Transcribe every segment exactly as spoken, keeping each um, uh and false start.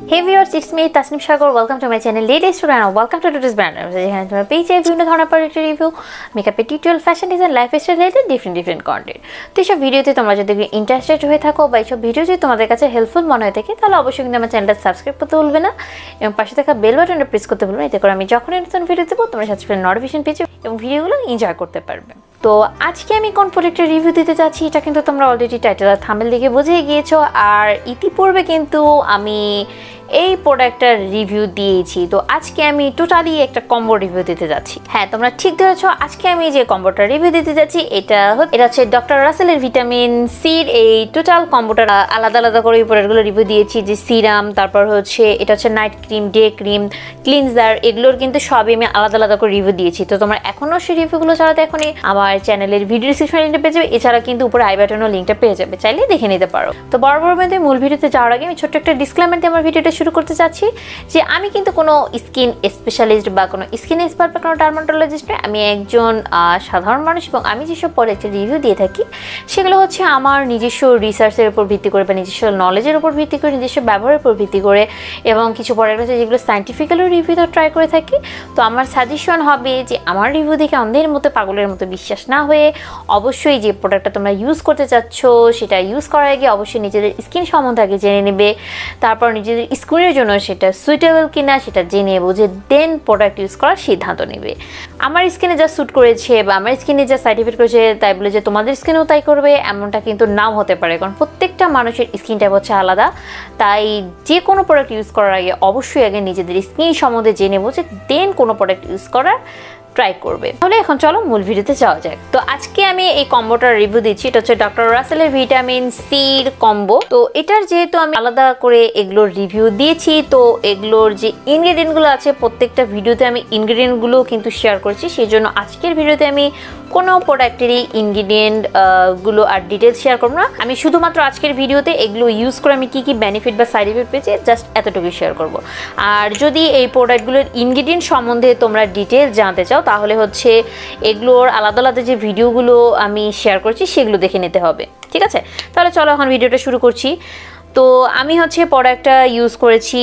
Hey viewers, it's me Tasnim Sagar. Welcome to my channel Latest Brand. Welcome to today's brand. যেখানে তোমরা পেয়েছো বিভিন্ন ধরনের product review, makeup tutorial, fashion design, lifestyle related different different content. তো এইসব ভিডিওতে তোমরা যদি ইন্টারেস্টেড হয়ে থাকো বা এইসব ভিডিও যদি তোমাদের কাছে হেল্পফুল মনে হয়ে থাকে তাহলে অবশ্যই কিন্তু আমার চ্যানেলটা সাবস্ক্রাইব করতে ভুলবে না এবং পাশে থাকা বেল বাটনটা প্রেস করতে ভুলবে না। এতে করে আমি যখনই নতুন ভিডিও দেবো তোমরা সাথে সাথে নোটিফিকেশন পেয়ে যাবে এবং ভিডিওগুলো এনজয় করতে পারবে। তো আজকে আমি কোন প্রোডাক্টের রিভিউ দিতে যাচ্ছি এটা কিন্তু তোমরা অলরেডি টাইটেল আর থাম্বনেল দেখে বুঝেই গিয়েছো। আর ইতিপূর্বে কিন্তু আমি এই প্রোডাক্টটার রিভিউ দিয়েছি। তো আজকে আমি টোটালি একটা কম্বো রিভিউ দিতে যাচ্ছি। হ্যাঁ, তোমরা ঠিক ধরেছো, আজকে আমি যে কম্বোটা রিভিউ দিতে যাচ্ছি এটা এটা হচ্ছে ডক্টর রাসেলের ভিটামিন সির এই টোটাল কম্বোটা। আলাদা আলাদা করে এই প্রোডাক্টগুলো রিভিউ দিয়েছি, যে সিরাম, তারপর হচ্ছে এটা হচ্ছে night cream, day cream, cleanser, এগুলোর কিন্তু সবই আমি আলাদা আলাদা করে রিভিউ দিয়েছি। তো তোমরা এখনো সেই রিভিউগুলো চালাতে এখনই আমার চ্যানেলের ভিডিও ডিসক্রিপশন লিঙ্কটা পেয়ে যাবে, এছাড়া কিন্তু উপরে আই বাটনের লিঙ্কটা পেয়ে যাবে, চাইলে দেখে নিতে পারো। তো বড় বড় মধ্যে মূল ভিডিওতে যাওয়ার আগে আমি ছোট্ট একটা ডিসক্লেমার দিয়ে আমার ভিডিওটা শুরু করতে চাচ্ছি যে আমি কিন্তু কোনো স্কিন স্পেশালিস্ট বা কোনো স্কিন এক্সপার্ট বা কোনো ডার্মাটোলজিস্ট নয়। আমি একজন সাধারণ মানুষ এবং আমি যেসব প্রোডাক্টের রিভিউ দিয়ে থাকি সেগুলো হচ্ছে আমার নিজস্ব রিসার্চের উপর ভিত্তি করে বা নিজস্ব নলেজের উপর ভিত্তি করে, নিজস্ব ব্যবহারের উপর ভিত্তি করে, এবং কিছু প্রোডাক্ট আছে যেগুলো সায়েন্টিফিক্যালি রিভিউ ট্রাই করে থাকি। তো আমার সাজেশন হবে যে আমার রিভিউ দেখে অন্ধের মতো পাগলের মতো বিশ্বাস না হয়ে অবশ্যই যে প্রোডাক্টটা তোমরা ইউজ করতে চাচ্ছ সেটা ইউজ করার আগে অবশ্যই নিজেদের স্কিন সম্বন্ধে আগে জেনে নেবে, তারপর নিজেদের স্কিনের জন্য সেটা সুইটেবল কিনা সেটা জেনে বুঝে দেন প্রোডাক্ট ইউজ করার সিদ্ধান্ত নেবে। আমার স্কিনে যা স্যুট করেছে বা আমার স্কিনে যা সাইড এফেক্ট করেছে তাই বলে যে তোমাদের স্কিনেও তাই করবে এমনটা কিন্তু নাও হতে পারে, কারণ প্রত্যেকটা মানুষের স্কিন টাইপ হচ্ছে আলাদা। তাই যে কোনো প্রোডাক্ট ইউজ করার আগে অবশ্যই আগে নিজেদের স্কিন সম্বন্ধে জেনে বুঝে দেন কোনো প্রোডাক্ট ইউজ করার ট্রাই করবে। তাহলে এখন চলো মূল ভিডিওতে যাওয়া যাক। তো আজকে আমি এই কম্বোটার রিভিউ দিচ্ছি, এটা হচ্ছে ডক্টর রাসেলের ভিটামিন সির কম্বো। তো এটার যেহেতু আমি আলাদা করে এগুলোর রিভিউ দিয়েছি, তো এগুলোর যে ইনগ্রেডিয়েন্টগুলো আছে প্রত্যেকটা ভিডিওতে আমি ইনগ্রেডিয়েন্টগুলো কিন্তু শেয়ার করছি, সেই জন্য আজকের ভিডিওতে আমি কোনো প্রোডাক্টেরই ইনগ্রেডিয়েন্ট গুলো আর ডিটেলস শেয়ার করবো না। আমি শুধুমাত্র আজকের ভিডিওতে এগুলো ইউজ করে আমি কী কী বেনিফিট বা সাইড এফেক্ট পেয়েছি জাস্ট এতটুকুই শেয়ার করব। আর যদি এই প্রোডাক্টগুলোর ইনগ্রেডিয়েন্ট সম্বন্ধে তোমরা ডিটেলস জানতে চাও তাহলে হচ্ছে এগুলোর আলাদা আলাদা যে ভিডিওগুলো আমি শেয়ার করছি সেগুলো দেখে নিতে হবে, ঠিক আছে? তাহলে চলো এখন ভিডিওটা শুরু করছি। তো আমি হচ্ছে প্রোডাক্টটা ইউজ করেছি,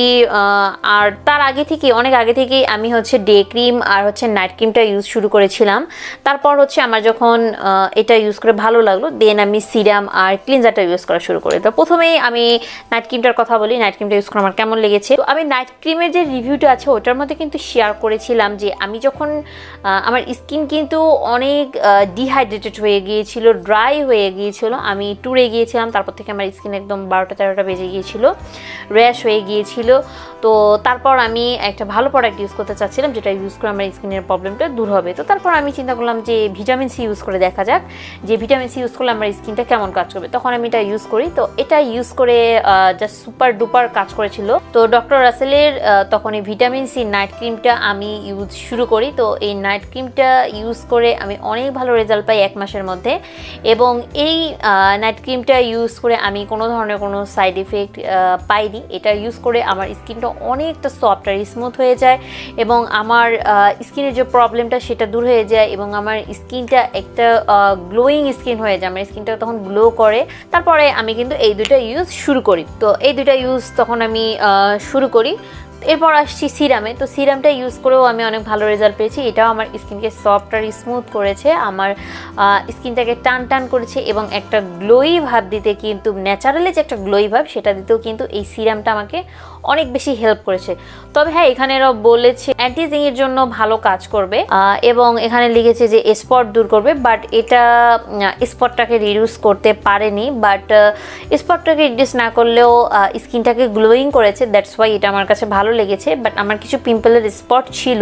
আর তার আগে থেকে অনেক আগে থেকেই আমি হচ্ছে ডে ক্রিম আর হচ্ছে নাইট ক্রিমটা ইউজ শুরু করেছিলাম। তারপর হচ্ছে আমার যখন এটা ইউজ করে ভালো লাগলো দেন আমি সিরাম আর ক্লিনজারটা ইউজ করা শুরু করি। তো প্রথমেই আমি নাইট ক্রিমটার কথা বলি, নাইট ক্রিমটা ইউজ করে আমার কেমন লেগেছে। তো আমি নাইট ক্রিমের যে রিভিউটা আছে ওটার মধ্যে কিন্তু শেয়ার করেছিলাম যে আমি যখন আমার স্কিন কিন্তু অনেক ডিহাইড্রেটেড হয়ে গিয়েছিল, ড্রাই হয়ে গিয়েছিল, আমি ট্যুরে গিয়েছিলাম, তারপর থেকে আমার স্কিন একদম বারোটা তেরোটা বেজে গিয়েছিল, র্যাশ হয়ে গিয়েছিল। তো তারপর আমি একটা ভালো প্রোডাক্ট ইউজ করতে চাচ্ছিলাম যেটা ইউজ করে আমার স্কিনের প্রবলেমটা দূর হবে। তো তারপর আমি চিন্তা করলাম যে ভিটামিন সি ইউজ করে দেখা যাক যে ভিটামিন সি ইউজ করলে আমার স্কিনটা কেমন কাজ করবে। তখন আমি এটা ইউজ করি, তো এটা ইউজ করে জাস্ট সুপার ডুপার কাজ করেছিল। তো ডক্টর রাসেলের তখন এই ভিটামিন সি নাইট ক্রিমটা আমি ইউজ শুরু করি। তো এই নাইট ক্রিমটা ইউজ করে আমি অনেক ভালো রেজাল্ট পাই এক মাসের মধ্যে, এবং এই নাইট ক্রিমটা ইউজ করে আমি কোনো ধরনের কোনো সাইড ইফেক্ট পাইনি। এটা ইউজ করে আমার স্কিনটা অনেকটা সফট আর স্মুথ হয়ে যায় এবং আমার স্কিনের যে প্রবলেমটা সেটা দূর হয়ে যায় এবং আমার স্কিনটা একটা গ্লোয়িং স্কিন হয়ে যায়, আমার স্কিনটা তখন গ্লো করে। তারপরে আমি কিন্তু এই দুটো ইউজ শুরু করি। তো এই দুটো ইউজ তখন আমি শুরু করি। এরপর আসছি সিরামে। তো সিরামটা ইউজ করেও আমি অনেক ভালো রেজাল্ট পেয়েছি, এটাও আমার স্কিনকে সফট আর স্মুথ করেছে, আমার স্কিনটাকে টান টান করেছে এবং একটা গ্লোই ভাব দিতে, কিন্তু ন্যাচারালি যে একটা গ্লোই ভাব সেটা দিতেও কিন্তু এই সিরামটা আমাকে অনেক বেশি হেল্প করেছে। তবে হ্যাঁ, এখানে এরা বলেছে অ্যান্টি এজিং এর জন্য ভালো কাজ করবে এবং এখানে লিখেছে যে স্পট দূর করবে, বাট এটা স্পটটাকে রিডিউস করতে পারেনি। বাট স্পটটাকে রিডিউস না করলেও স্কিনটাকে গ্লোয়িং করেছে, দ্যাটস ওয়াই এটা আমার কাছে ভালো লেগেছে। বাট আমার কিছু পিম্পলের স্পট ছিল,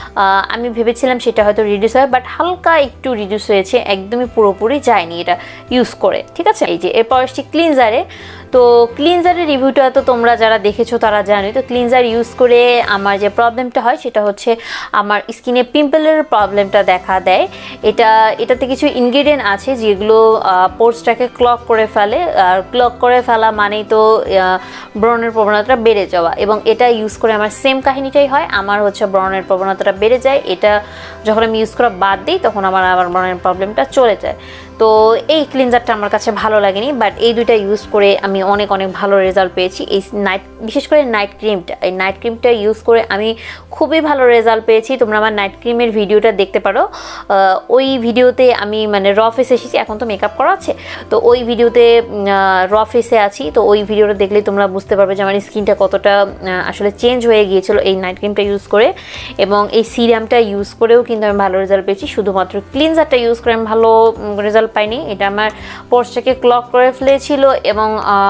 আমি ভেবেছিলাম সেটা হয়তো রিডিউস হয়, বাট হালকা একটু রিডিউস হয়েছে, একদমই পুরোপুরি যায়নি এটা ইউজ করে, ঠিক আছে? এই যে এরপর আসছি ক্লিনজারে। তো ক্লিনজারের রিভিউটা তো তোমরা যারা দেখেছো তারা জানো। তো ক্লিনজার ইউজ করে আমার যে প্রবলেমটা হয় সেটা হচ্ছে আমার স্কিনে পিম্পলের প্রবলেমটা দেখা দেয়। এটা এটাতে কিছু ইনগ্রেডিয়েন্ট আছে যেগুলো পোর্সটাকে ক্লগ করে ফেলে, আর ক্লগ করে ফেলা মানেই তো ব্রণের প্রবণতাটা বেড়ে যাওয়া, এবং এটা ইউজ করে আমার সেম কাহিনীটাই হয়, আমার হচ্ছে ব্রণের প্রবণতাটা বেড়ে যায়। এটা যখন আমি ইউজ করা বাদ দিই তখন আমার আবার ব্রণের প্রবলেমটা চলে যায়। তো তো এই ক্লিনজারটা আমার কাছে ভালো লাগেনি, বাট এই দুইটা ইউজ করে আমি অনেক অনেক ভালো রেজাল্ট পেয়েছি। এই নাইট বিশেষ করে নাইট ক্রিমটা এই নাইট ক্রিমটা ইউজ করে আমি খুবই ভালো রেজাল্ট পেয়েছি। তোমরা আমার নাইট ক্রিমের ভিডিওটা দেখতে পারো, ওই ভিডিওতে আমি মানে র ফেসে এসেছি, এখন তো মেকআপ করা আছে, তো ওই ভিডিওতে র ফেসে আছি। তো ওই ভিডিওটা দেখলে তোমরা বুঝতে পারবে যে আমার স্কিনটা কতটা আসলে চেঞ্জ হয়ে গিয়েছিল এই নাইট ক্রিমটা ইউজ করে, এবং এই সিরামটা ইউজ করেও কিন্তু আমি ভালো রেজাল্ট পেয়েছি। শুধুমাত্র ক্লিনজারটা ইউজ করে আমি ভালো রেজাল্ট পাইনি, এটা আমার পোর্সটাকে ক্লক করে ফেলেছিল এবং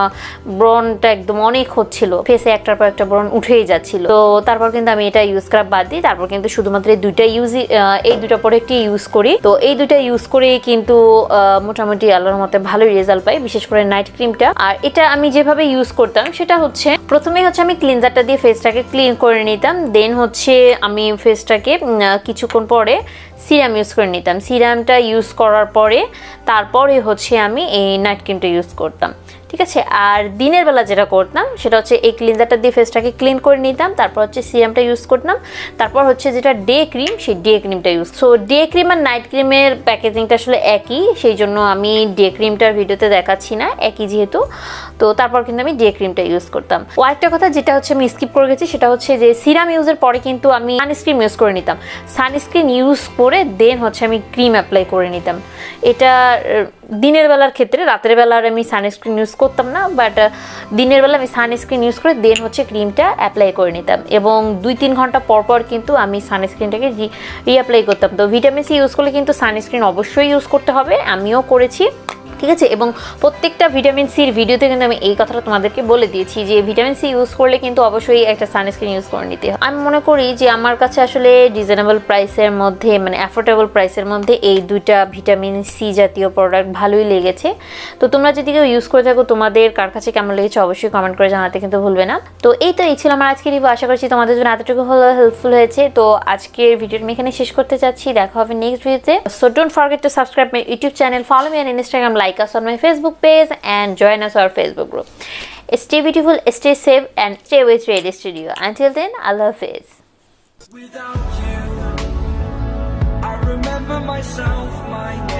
ব্রনটা একদম অনেক হচ্ছিল, ফেসে একটার পর একটা ব্রন উঠেই যাচ্ছিল। তো তারপর কিন্তু আমি এটা ইউজ করা বাদ দিই, তারপর কিন্তু শুধুমাত্র এই দুইটা ইউজই এই দুটো প্রোডাক্টই ইউজ করি। তো এই দুইটা ইউজ করে কিন্তু মোটামুটি আল্লাহর মতে ভালোই রেজাল্ট পাই, বিশেষ করে নাইট ক্রিমটা। আর এটা আমি যেভাবে ইউজ করতাম সেটা হচ্ছে, প্রথমে হচ্ছে আমি ক্লিনজারটা দিয়ে ফেসটাকে ক্লিন করে নিতাম, দেন হচ্ছে আমি ফেসটাকে কিছুক্ষণ পরে সিরাম ইউজ করে নিতাম। সিরামটা ইউজ করার পরে তারপরে হচ্ছে আমি এই নাইট ক্রিমটা ইউজ করতাম, ঠিক আছে। আর দিনের বেলা যেটা করতাম সেটা হচ্ছে এই ক্লিনজারটা দিয়ে ফেসটাকে ক্লিন করে নিতাম, তারপর হচ্ছে সিরামটা ইউজ করতাম, তারপর হচ্ছে যেটা ডে ক্রিম সেই ডে ক্রিমটা ইউজ। সো ডে ক্রিম আর নাইট ক্রিমের প্যাকেজিংটা আসলে একই, সেই জন্য আমি ডে ক্রিমটার ভিডিওতে দেখাচ্ছি না, একই যেহেতু। তো তারপর কিন্তু আমি ডে ক্রিমটা ইউজ করতাম। ও একটা কথা যেটা হচ্ছে আমি স্কিপ করে গেছি, সেটা হচ্ছে যে সিরাম ইউজের পরে কিন্তু আমি সানস্ক্রিন ইউজ করে নিতাম। সানস্ক্রিন ইউজ করে দেন হচ্ছে আমি ক্রিম অ্যাপ্লাই করে নিতাম। এটা দিনের বেলার ক্ষেত্রে, রাতের বেলার আমি সানস্ক্রিন ইউজ করতাম না, বাট দিনের বেলা আমি সানস্ক্রিন ইউজ করে দেন হচ্ছে ক্রিমটা অ্যাপ্লাই করে নিতাম, এবং দুই তিন ঘন্টা পর পর কিন্তু আমি সানস্ক্রিনটাকে রি রিঅ্যাপ্লাই করতাম। তো ভিটামিন সি ইউজ করলে কিন্তু সানস্ক্রিন অবশ্যই ইউজ করতে হবে, আমিও করেছি, ঠিক আছে। এবং প্রত্যেকটা ভিটামিন সির ভিডিওতে কিন্তু আমি এই কথাটা তোমাদেরকে বলে দিয়েছি যে ভিটামিন সি ইউজ করলে কিন্তু অবশ্যই একটা সানস্ক্রিন ইউজ করে নিতে হয়। আমি মনে করি যে আমার কাছে আসলে রিজনেবল প্রাইসের মধ্যে, মানে অ্যাফোর্ডেবল প্রাইসের মধ্যে এই দুইটা ভিটামিন সি জাতীয় প্রোডাক্ট ভালোই লেগেছে। তো তোমরা যদি কেউ ইউজ করে থাকো, তোমাদের কার কাছে কেমন লেগেছে অবশ্যই কমেন্ট করে জানাতে কিন্তু ভুলবে না। তো এই তো এই ছিল আমার আজকের রিভিউ, আশা করছি তোমাদের জন্য এতটুকু হলো হেল্পফুল হয়েছে। তো আজকের ভিডিওটা আমি এখানে শেষ করতে চাচ্ছি, দেখা হবে নেক্সট ভিডিওতে। So don't forget to subscribe my YouTube channel, follow me on Instagram, like us on my Facebook page and join us our Facebook group. Stay beautiful, stay safe and stay with Ready Studio. Until then, Allah Hafiz. Without you, I remember myself, my